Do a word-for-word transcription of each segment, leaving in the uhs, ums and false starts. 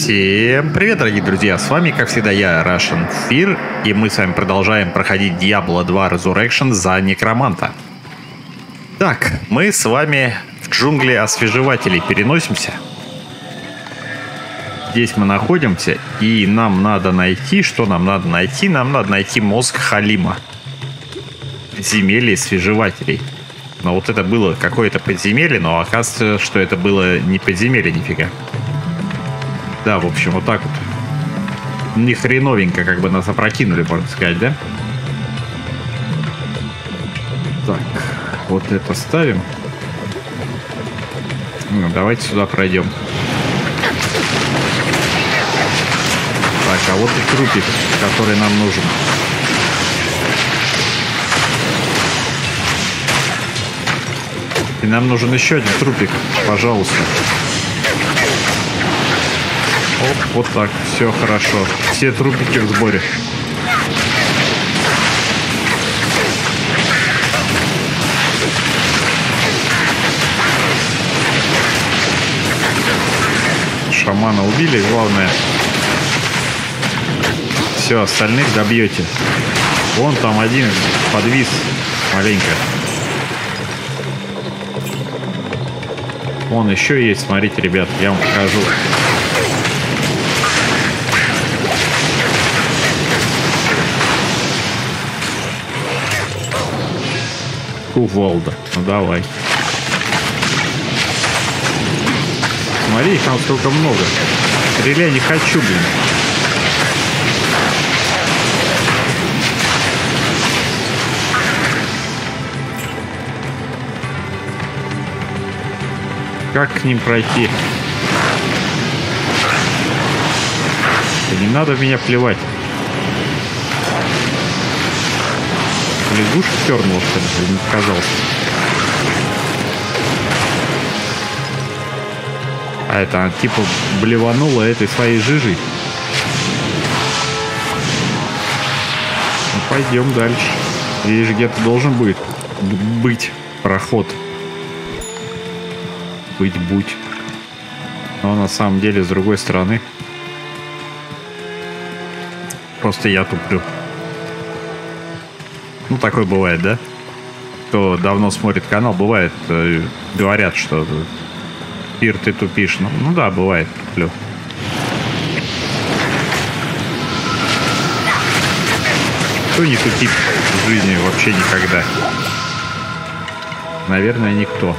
Всем привет, дорогие друзья! С вами, как всегда, я, Russian Fear, и мы с вами продолжаем проходить Diablo два Resurrection за Некроманта. Так, мы с вами в джунгли освежевателей переносимся. Здесь мы находимся, и нам надо найти... Что нам надо найти? Нам надо найти мозг Халима. Подземелье освежевателей. Но вот это было какое-то подземелье, но оказывается, что это было не подземелье нифига. Да, в общем, вот так вот. Не хреновенько, как бы нас опрокинули, можно сказать, да? Так, вот это ставим. Ну, давайте сюда пройдем. Так, а вот и трупик, который нам нужен. И нам нужен еще один трупик, пожалуйста. Оп, вот так, все хорошо. Все трупики в сборе. Шамана убили, главное. Все, остальных добьете. Вон там один подвис маленько. Вон еще есть, смотрите, ребят, я вам покажу. Кувалда. Ну давай. Смотри, там столько много. Стреляй не хочу, блин. Как к ним пройти? Да не надо в меня плевать. Лягушка пернула, что ли, не показалось. А это она типа блеванула этой своей жижей. Ну, пойдем дальше. Здесь же где-то должен будет быть проход. Быть будь. Но на самом деле с другой стороны. Просто я туплю. Ну, такое бывает, да? Кто давно смотрит канал, бывает, э, говорят, что Пир, ты тупишь. Ну, ну да, бывает, туплю. Кто не тупит в жизни вообще никогда? Наверное, никто.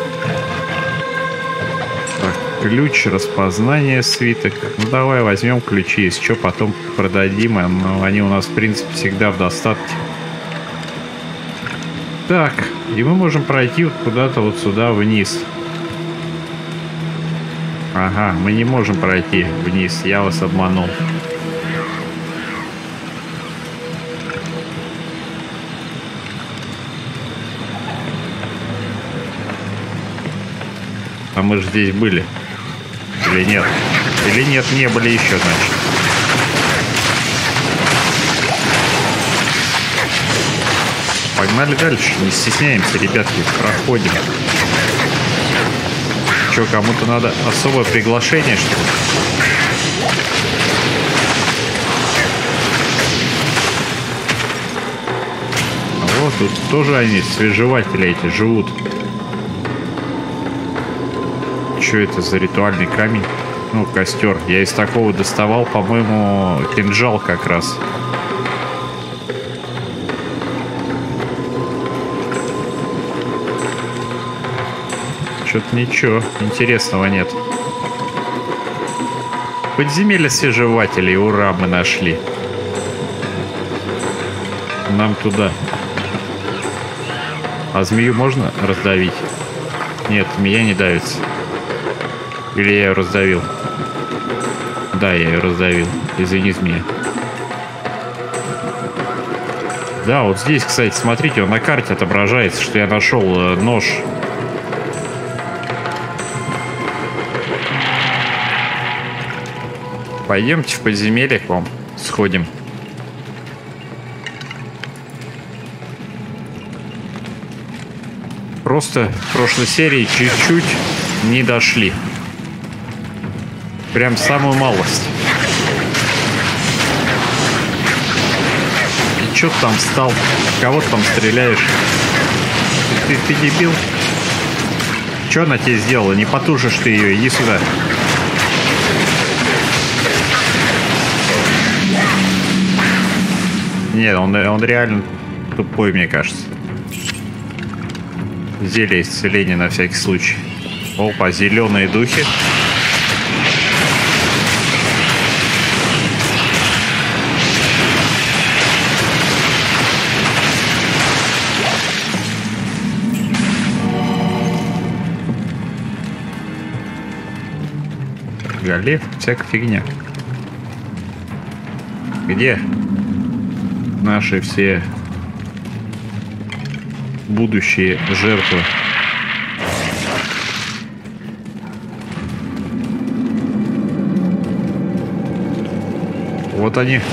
Так, ключ, распознание, свиток. Ну, давай возьмем ключи, если что, потом продадим. Но они у нас, в принципе, всегда в достатке. Так, и мы можем пройти вот куда-то вот сюда вниз. Ага, мы не можем пройти вниз, я вас обманул. А мы же здесь были. Или нет? Или нет, не были еще, значит. Погнали дальше, не стесняемся, ребятки, проходим. Че, кому-то надо особое приглашение, что ли? А вот тут тоже они, свежеватели эти, живут. Че это за ритуальный камень? Ну, костер. Я из такого доставал, по-моему, кинжал как раз. Что-то ничего интересного нет. Подземелье освежевателей. Ура, мы нашли. Нам туда. А змею можно раздавить? Нет, змея не давится. Или я ее раздавил? Да, я ее раздавил. Извини, змея. Да, вот здесь, кстати, смотрите, он на карте отображается, что я нашел э, нож. Пойдемте в подземелье к вам сходим. Просто в прошлой серии чуть-чуть не дошли. Прям самую малость. И чё ты там встал? Кого ты там стреляешь? Ты, ты, ты дебил? Чё она тебе сделала? Не потушишь ты ее, иди сюда. Нет, он, он реально тупой, мне кажется. Зелье исцеления на всякий случай. Опа, зеленые духи. Галев, всякая фигня. Где наши все будущие жертвы? Вот они.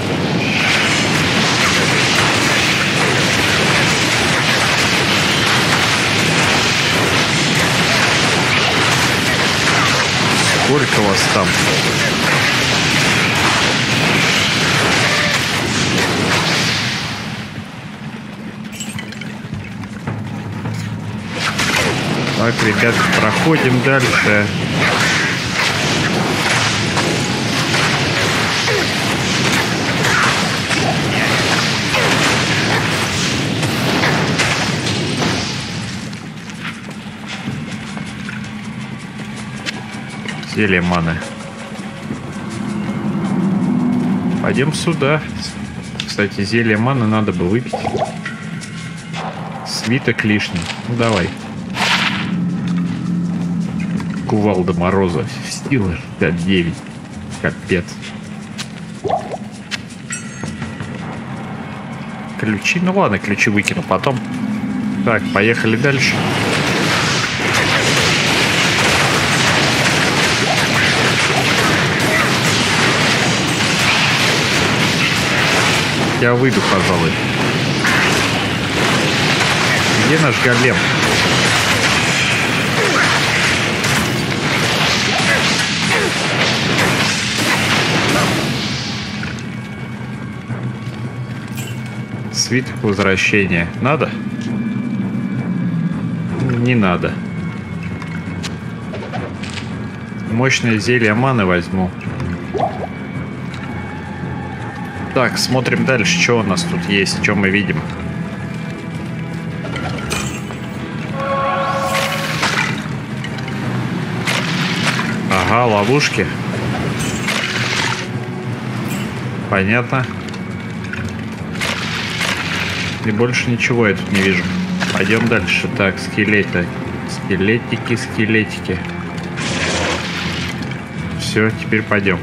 Сколько вас там? Так, ребят, проходим дальше. Зелье маны. Пойдем сюда. Кстати, зелье маны надо бы выпить. Свиток лишний. Ну давай. Кувалда Мороза. Сила шестьдесят девять. Капец. Ключи. Ну ладно, ключи выкину потом. Так, поехали дальше. Я выйду, пожалуй. Где наш голем? Свиток возвращения. Надо? Не надо. Мощное зелье маны возьму. Так, смотрим дальше, что у нас тут есть, что мы видим. Ага, ловушки. Понятно. И больше ничего я тут не вижу. Пойдем дальше. Так, скелеты. Скелетики, скелетики. Все, теперь пойдем.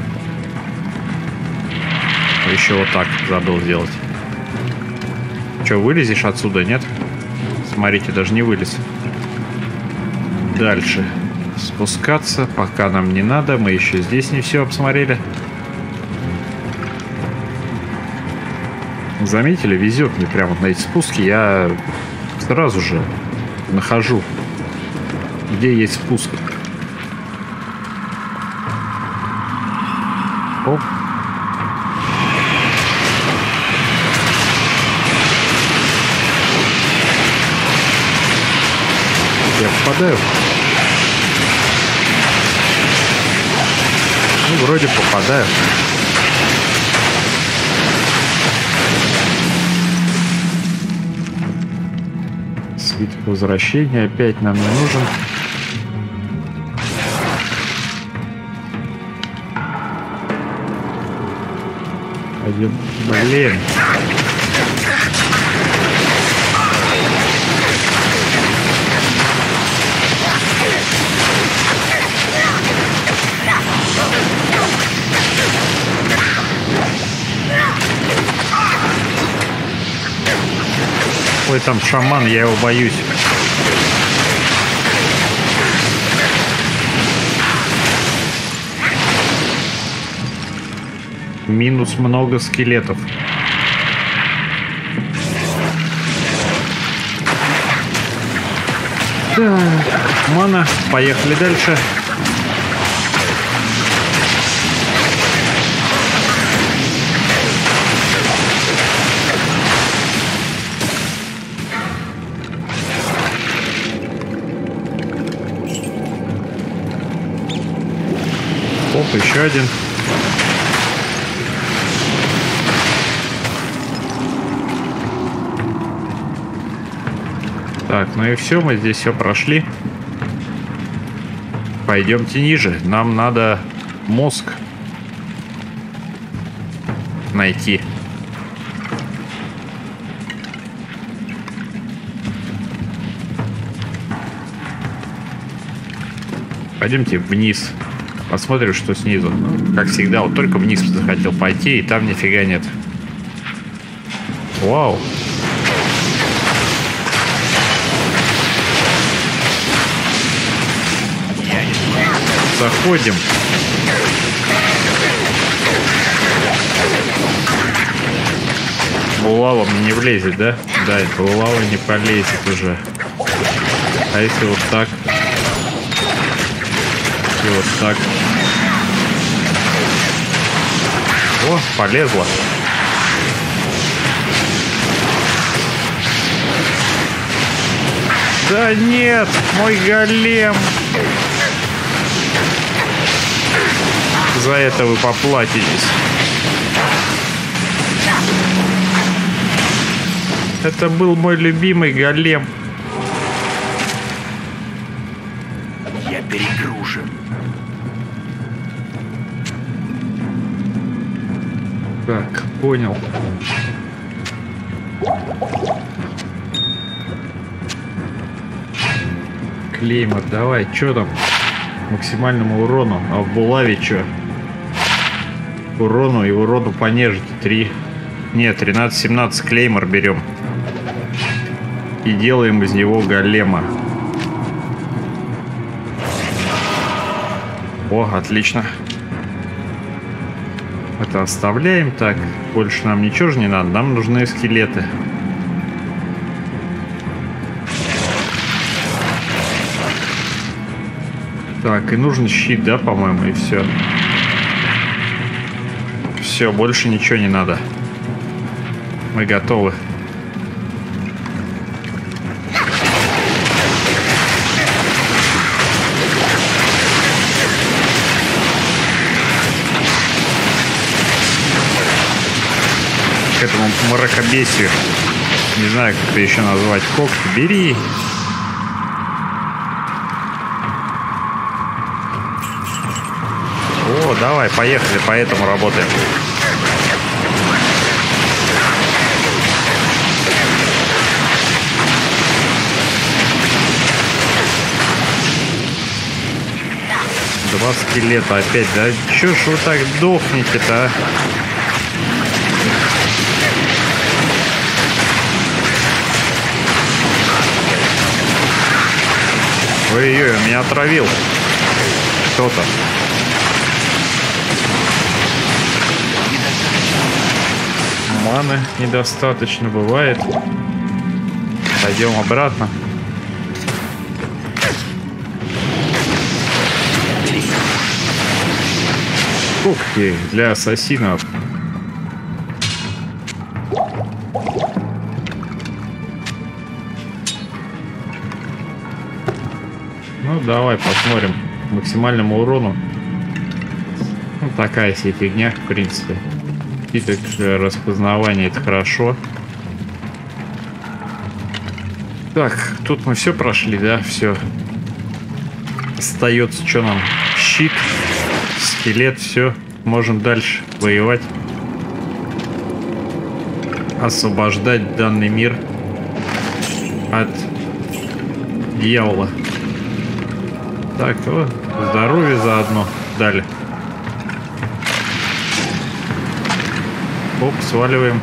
Еще вот так забыл сделать. Че, вылезешь отсюда, нет? Смотрите, даже не вылез. Дальше. Спускаться пока нам не надо. Мы еще здесь не все обсмотрели. Заметили, везет мне прямо на эти спуски. Я сразу же нахожу, где есть спуск. Оп. Я попадаю? Ну, вроде попадаю. Свиток возвращения опять нам не нужен. Пойдем. Блин. Ой, там шаман, я его боюсь. Минус много скелетов. Так, мана, поехали дальше. Оп, еще один. Так, ну и все, мы здесь все прошли. Пойдемте ниже. Нам надо мозг найти. Пойдемте вниз. Посмотрим, что снизу. Как всегда, вот только вниз захотел пойти, и там нифига нет. Вау. Заходим. Булава мне не влезет, да? Да, булава не полезет уже. А если вот так? И вот так. О, полезла. Да нет, мой голем. За это вы поплатитесь. Это был мой любимый голем. Я перегружен. Так, понял. Клеймор, давай, что там? Максимальному урону. А в булаве что? Урону и урону по нежити. три. Нет, тринадцать-семнадцать клеймор берем. И делаем из него голема. О, отлично. Это оставляем так. Больше нам ничего же не надо. Нам нужны скелеты. Так, и нужен щит, да, по-моему, и все. Все, больше ничего не надо. Мы готовы. К этому мракобесию. Не знаю, как это еще назвать. Когти бери. О, давай, поехали, по этому работаем. Два скелета опять, да? Чё ж вы так дохнете-то, а? Ой-ой, меня отравил кто-то. Маны недостаточно бывает. Пойдем обратно. Когти для ассасинов. Ну, давай посмотрим максимальному урону. Ну, такая себе фигня, в принципе. И так распознавание — это хорошо. Так, тут мы все прошли, да? Все. Остается что нам? Щит, скелет, все. Можем дальше воевать. Освобождать данный мир от дьявола. Так, о, здоровье заодно дали. Оп, сваливаем.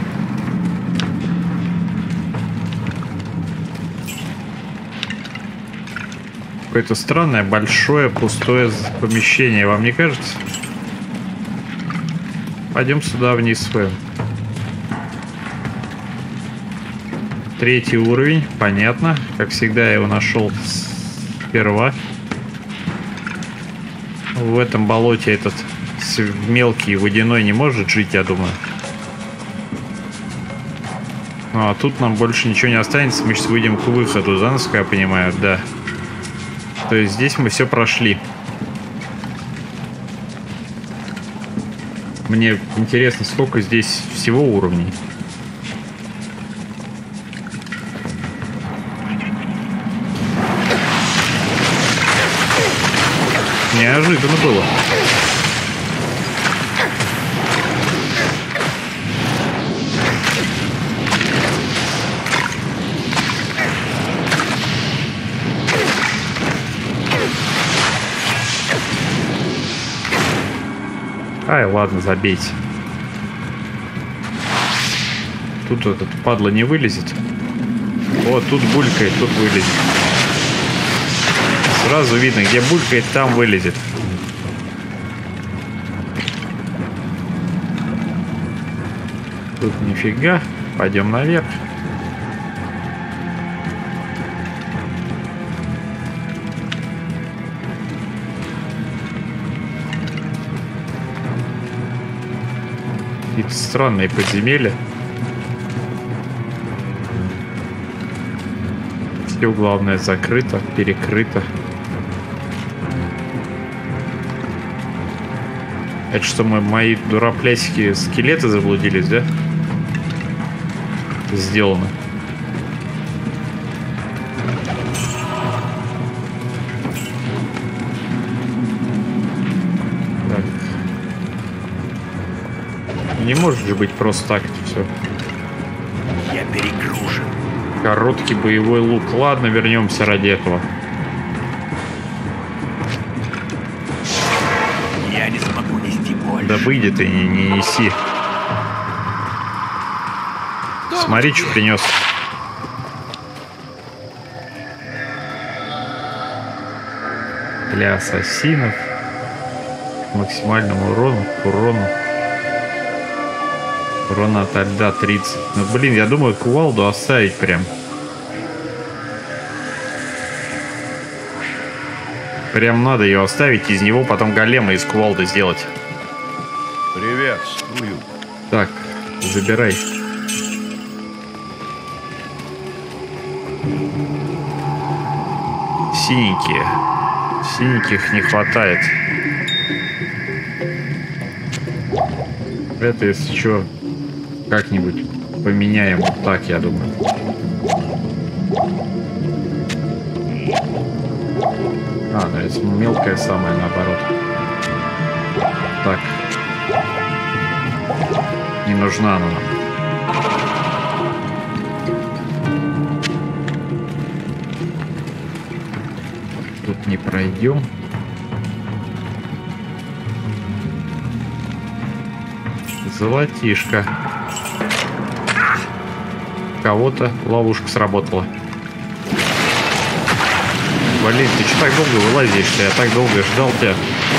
Какое-то странное, большое, пустое помещение, вам не кажется? Пойдем сюда вниз своим. Третий уровень, понятно. Как всегда, я его нашел сперва. В этом болоте этот мелкий водяной не может жить, я думаю. Ну, а тут нам больше ничего не останется. Мы сейчас выйдем к выходу, да, насколько я понимаю, да. То есть здесь мы все прошли. Мне интересно, сколько здесь всего уровней. Неожиданно было. Ай, ладно, забейте. Тут этот падла не вылезет. Вот, тут булькает, тут вылезет. Сразу видно, где булькает, там вылезет. Тут нифига. Пойдем наверх. Какие-то странные подземелья. Все главное закрыто, перекрыто. Это что, мы, мои дураплясики скелеты заблудились, да? Сделано. Так. Не может же быть просто так все. Я перегружен. Короткий боевой лук. Ладно, вернемся ради этого. Я не смогу нести больше. Да выйди ты, не, не неси. Смотри, что принес. Для ассасинов. К максимальному урону. К урону. Урон от льда тридцать. Ну, блин, я думаю, кувалду оставить прям. Прям надо ее оставить, из него потом голема из кувалды сделать. Приветствую. Так, забирай. Синенькие. Синеньких не хватает. Это, если что, как-нибудь поменяем. Вот так, я думаю. А, ну это мелкая самая, наоборот. Так. Не нужна она нам. Тут не пройдем. Золотишко. Кого-то ловушка сработала. Блин, ты что так долго вылазишь-то? Я так долго ждал тебя.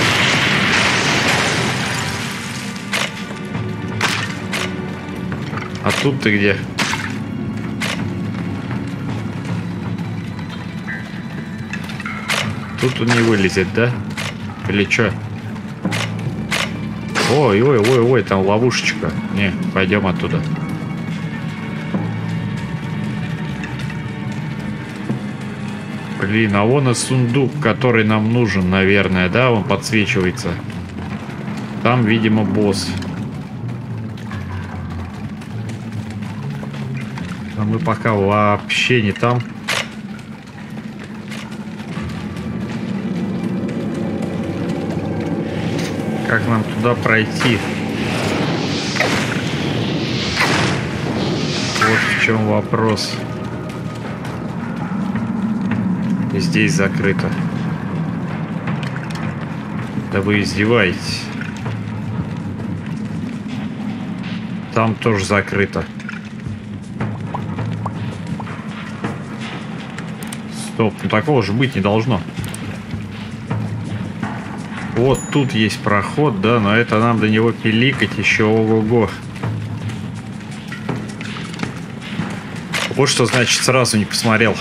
А тут ты где? Тут он не вылезет, да? Или что? Ой, ой, ой, ой, там ловушечка. Не, пойдем оттуда. Блин, а вон и сундук, который нам нужен, наверное, да? Он подсвечивается. Там, видимо, босс. А мы пока вообще не там. Как нам туда пройти? Вот в чем вопрос. Здесь закрыто. Да вы издеваетесь. Там тоже закрыто. Стоп, ну такого же быть не должно. Вот тут есть проход, да, но это нам до него пиликать еще ого-го. Вот что значит сразу не посмотрел.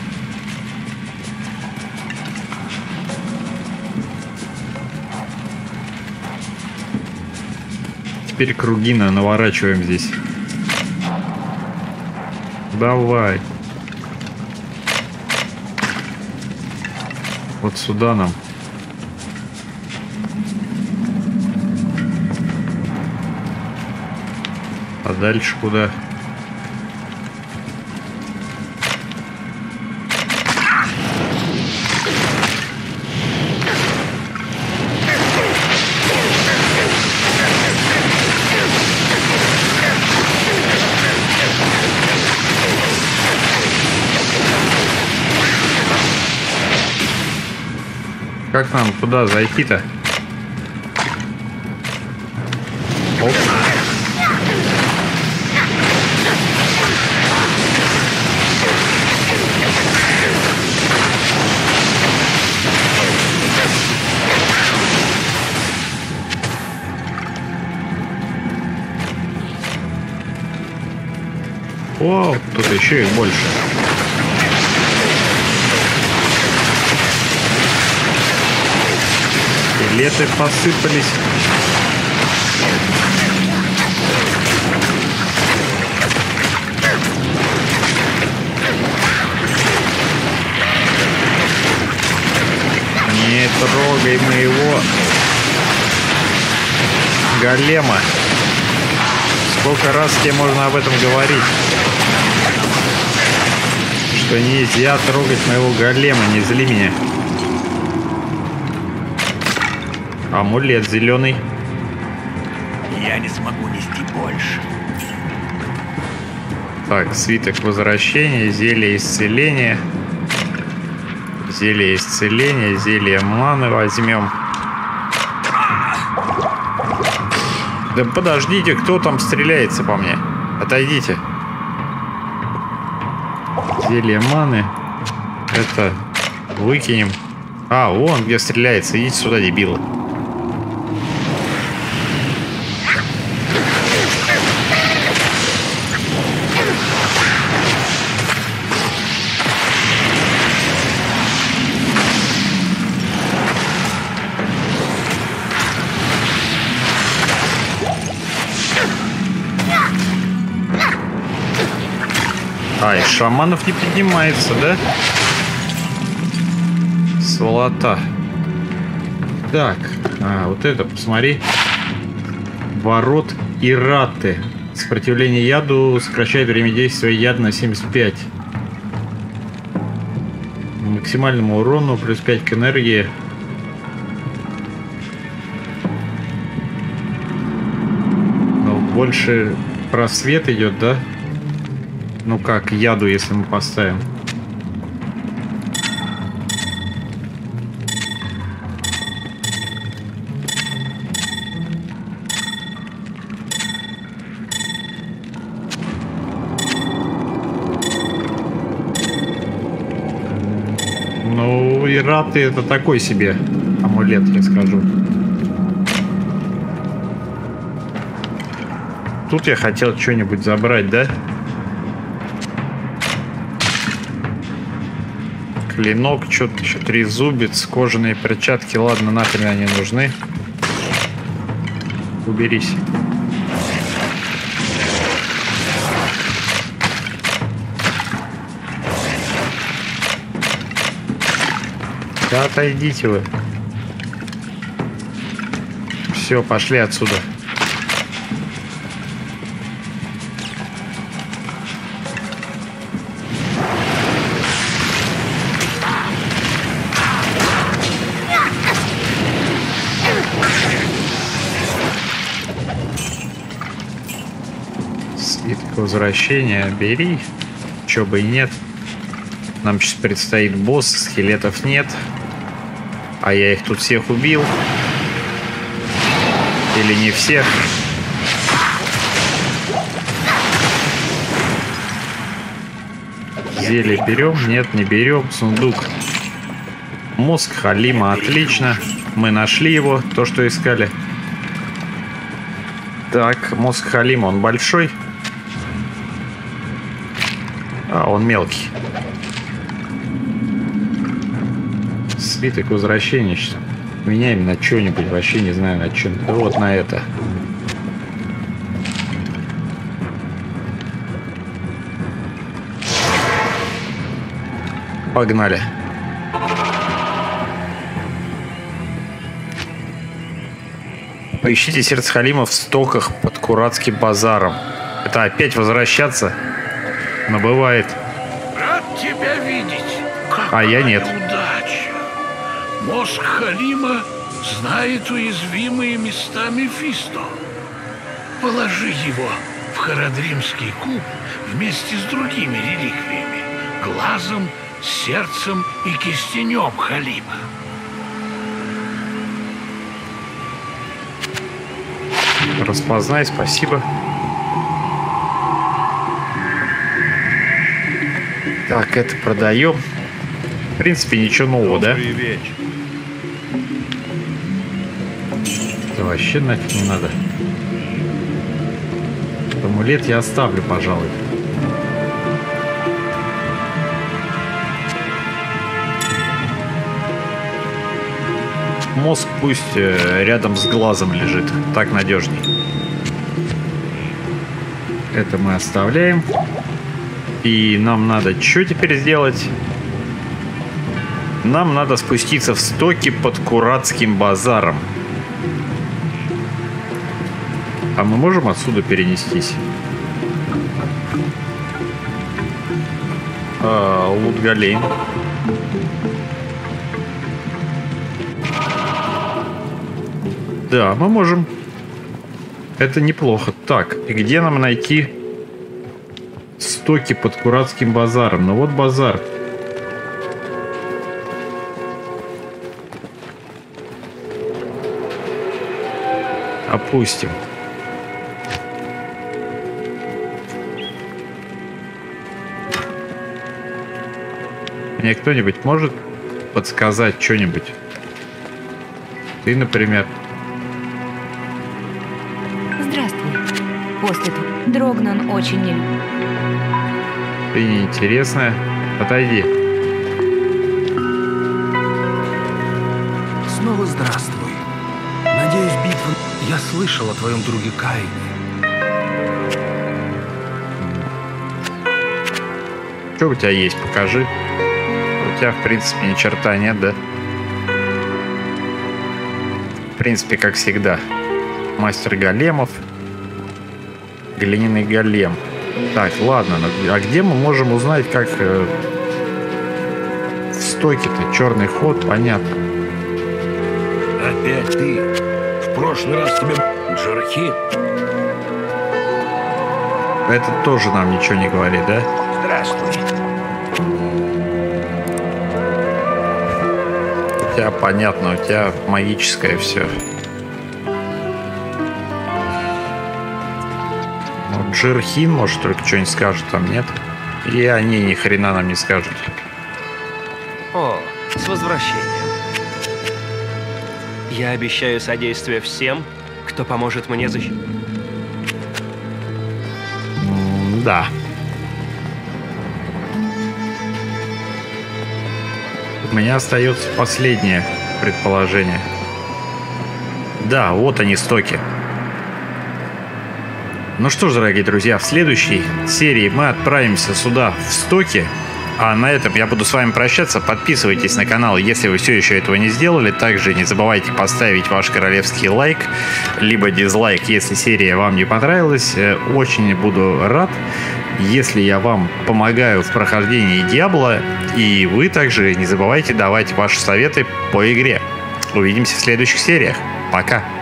Теперь круги наворачиваем здесь. Давай. Вот сюда нам. А дальше куда? Как нам туда зайти-то? Оп. О, тут еще их больше. Скелеты посыпались. Не трогай моего голема. Сколько раз тебе можно об этом говорить? Что нельзя трогать моего голема, не зли меня. Амулет зеленый. Я не смогу нести больше. Так, свиток возвращения, зелье исцеления. Зелье исцеления, зелье маны возьмем. Да подождите, кто там стреляется по мне? Отойдите. Зелье маны. Это выкинем. А, вон где стреляется. Идите сюда, дебилы. А, из шаманов не поднимается, да? Сволота. Так, а, вот это, посмотри. Ворот Ираты. Сопротивление яду сокращает время действия яда на семьдесят пять. Максимальному урону плюс пять к энергии. Но больше просвет идет, да? Ну как, яду, если мы поставим. Ну, Ираты это такой себе амулет, я скажу. Тут я хотел что-нибудь забрать, да? Клинок, что-то еще трезубец, кожаные перчатки. Ладно, нахрен они нужны. Уберись. Да отойдите вы. Все, пошли отсюда. Возвращение бери, чё бы и нет. Нам сейчас предстоит босс, скелетов нет, а я их тут всех убил. Или не всех. Зелье берем? Нет, не берем. Сундук. Мозг Халима, отлично. Мы нашли его, то, что искали. Так, мозг Халима, он большой. А, он мелкий. Свиток возвращения. Меняем на что-нибудь. Вообще не знаю на что. Да вот на это. Погнали. Поищите сердце Халима в стоках под Куратским базаром. Это опять возвращаться? Но бывает. Рад тебя видеть. А я нет. Удача. Мозг Халима знает уязвимые места Мефисто. Положи его в Харадримский куб вместе с другими реликвиями. Глазом, сердцем и кистенем Халима. Распознай, спасибо. Так, это продаем. В принципе, ничего нового, да? Это вообще нафиг не надо. Амулет я оставлю, пожалуй. Мозг пусть э, рядом с глазом лежит. Так надежней. Это мы оставляем. И нам надо что теперь сделать? Нам надо спуститься в стоки под Куратским базаром. А мы можем отсюда перенестись? А, Лутгалейн. Да, мы можем. Это неплохо. Так, и где нам найти стоки под Куратским базаром? Ну вот базар. Опустим. Мне кто-нибудь может подсказать что-нибудь? Ты, например. Здравствуй. После того Дрогнан очень не любит. Ты неинтересная. Отойди. Снова здравствуй. Надеюсь, битва... Я слышал о твоем друге Каине. Что у тебя есть? Покажи. У тебя, в принципе, ни черта нет, да? В принципе, как всегда. Мастер големов. Глиняный голем. Так, ладно. А где мы можем узнать, как... Э, в стоке-то черный ход, понятно. Опять ты? В прошлый раз тебе Джархи? Это тоже нам ничего не говорит, да? Здравствуй. У тебя понятно, у тебя магическое все. Ну, Джерхин, может, только что-нибудь скажет, там нет. И они ни хрена нам не скажут. О, с возвращением. Я обещаю содействие всем, кто поможет мне защитить. Да. У меня остается последнее предположение. Да, вот они, стоки. Ну что ж, дорогие друзья, в следующей серии мы отправимся сюда, в стоки. А на этом я буду с вами прощаться. Подписывайтесь на канал, если вы все еще этого не сделали. Также не забывайте поставить ваш королевский лайк, либо дизлайк, если серия вам не понравилась. Очень буду рад, если я вам помогаю в прохождении Диабло. И вы также не забывайте давать ваши советы по игре. Увидимся в следующих сериях. Пока!